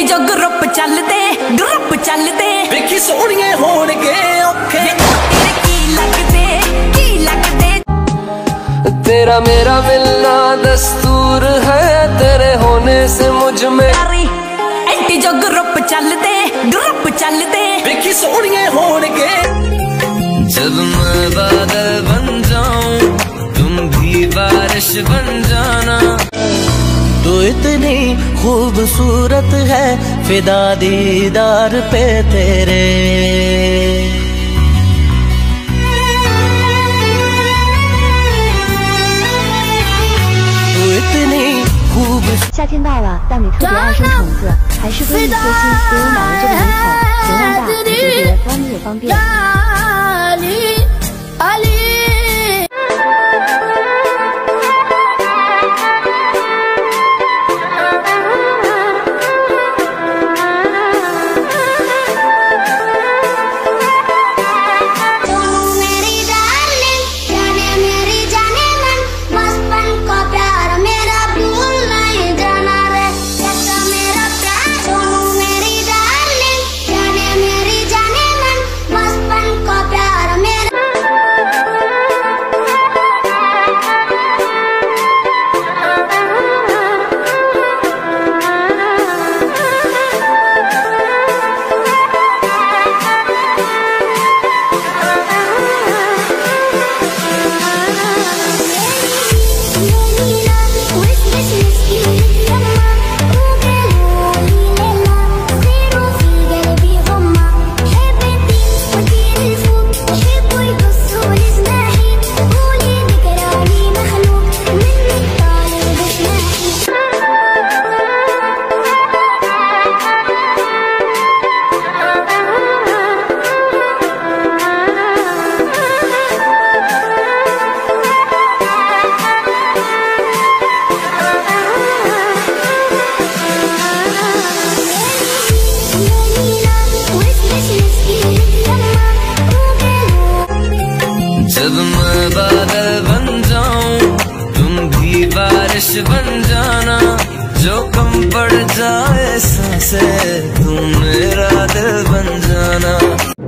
जो ग्रुप चलते वेखी सोहणिए होणगे औखे की लगदे तेरा मेरा मिलना दस्तूर है, तेरे होने से मुझ में एंटी जो ग्रुप चलते वेखी सोहणिए होणगे। जब मैं बादल बन जाऊं तुम भी बारिश बन जाना, तो इतनी खूबसूरत है फिदा दीदार पे तेरे। तो इतनी खूब 夏天到了，当你特别爱生虫子，还是可以做新给我买了这个鱼桶，容量大，解决方便也方便。 जब मैं बादल बन जाऊं तुम भी बारिश बन जाना, जो कम पड़ जाए सांसें तुम मेरा दिल बन जाना।